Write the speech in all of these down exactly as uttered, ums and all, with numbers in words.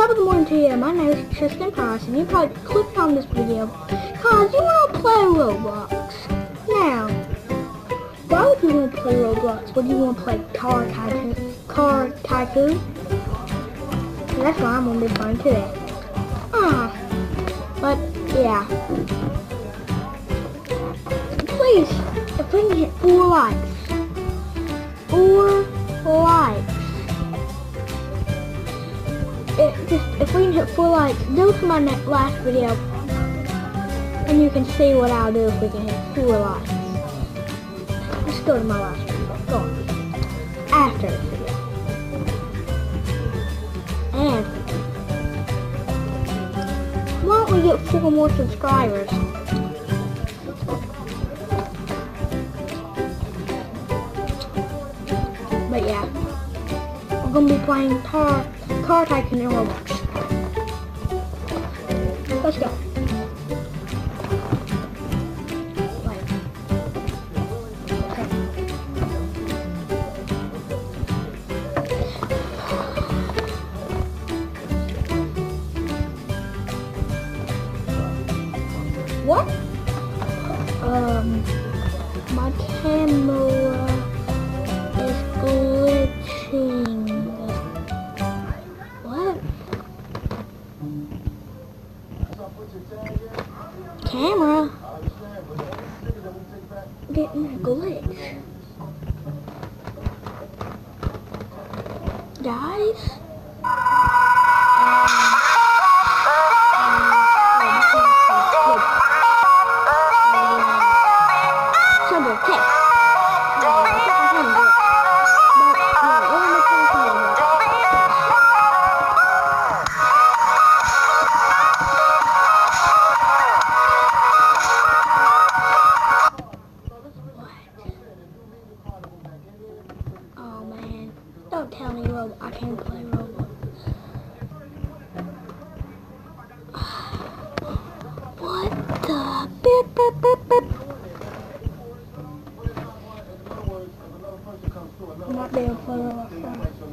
Top of the morning to you. My name is Tristan Price, and you probably clicked on this video because you want to play Roblox. Now, why would you want to play Roblox? Would you want to play Car Tycoon? Car Tycoon? And that's why I'm going to be playing today. Ah, but yeah. Please, if we can hit four likes, four likes. It just if we can hit four likes, go to my next, last video, and you can see what I'll do if we can hit four likes. Let's go to my last video. Go on. After this video. And why don't we get four more subscribers? But yeah, we're gonna be playing car car tycoon in Roblox. Let's go. Wait. Okay. What? Um, my camera is glitching. What? Camera? Getting a glitch. Guys? Don't tell me Roblox. I can't play Roblox. What the beep, beep, beep, beep. I might be able to play Roblox now.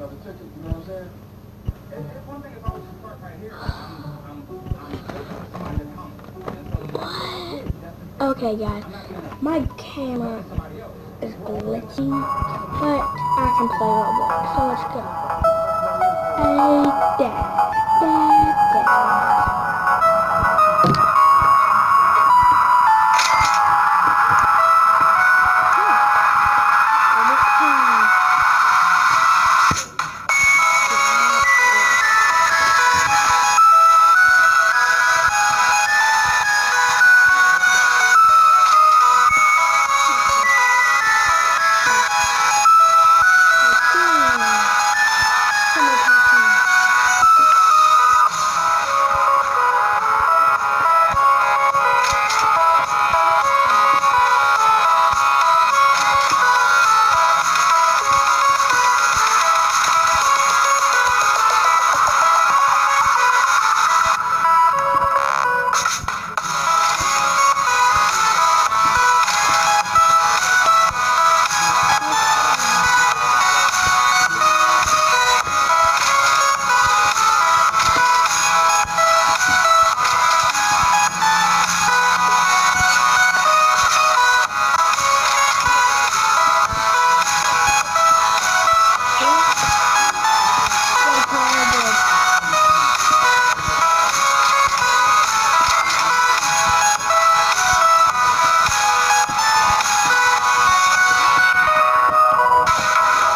What? Okay guys, my camera is glitching, but I can play Roblox, so let's go. Hey, dad, dad, dad.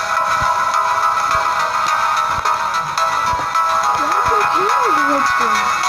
Yeah.